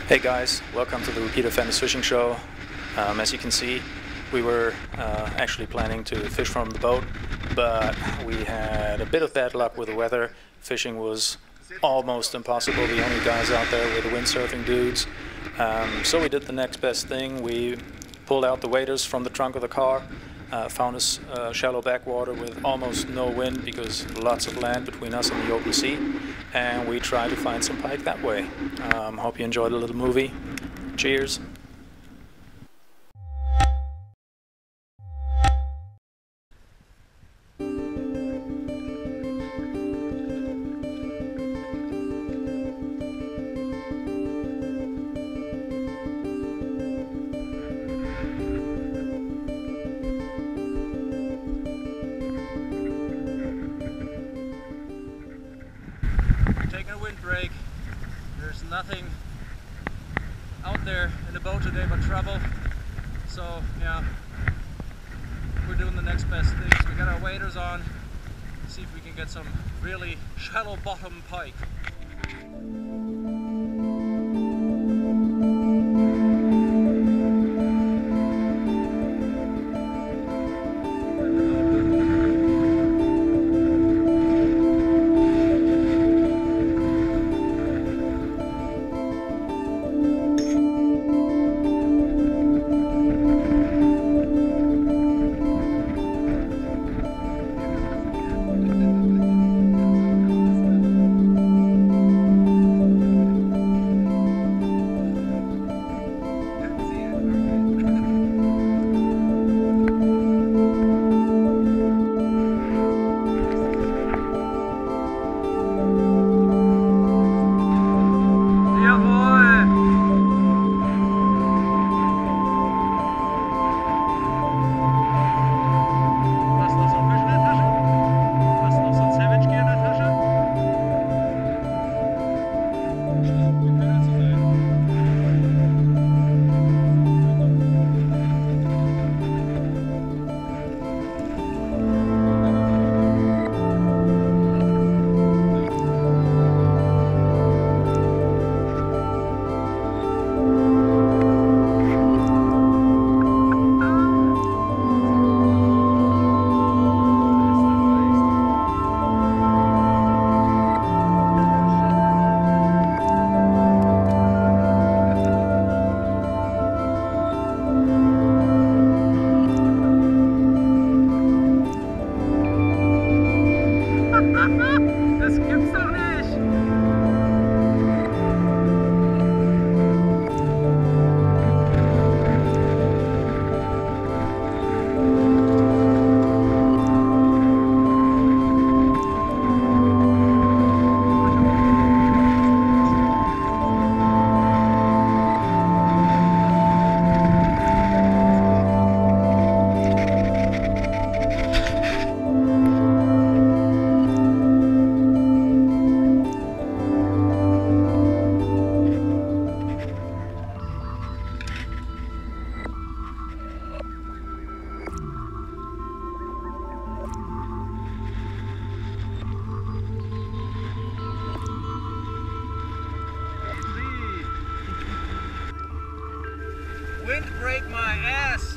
Hey guys, welcome to the Repeat Offenders Fishing Show. As you can see, we were actually planning to fish from the boat, but we had a bit of bad luck with the weather. Fishing was almost impossible. The only guys out there were the windsurfing dudes. So we did the next best thing. We pulled out the waders from the trunk of the car, found a shallow backwater with almost no wind because lots of land between us and the open sea, and we tried to find some pike that way. Hope you enjoyed the little movie. Cheers. Taking a windbreak. There's nothing out there in the boat today but trouble. So yeah, we're doing the next best things. We got our waders on. See if we can get some really shallow bottom pike. Das gibt's doch nicht! Windbreak my ass!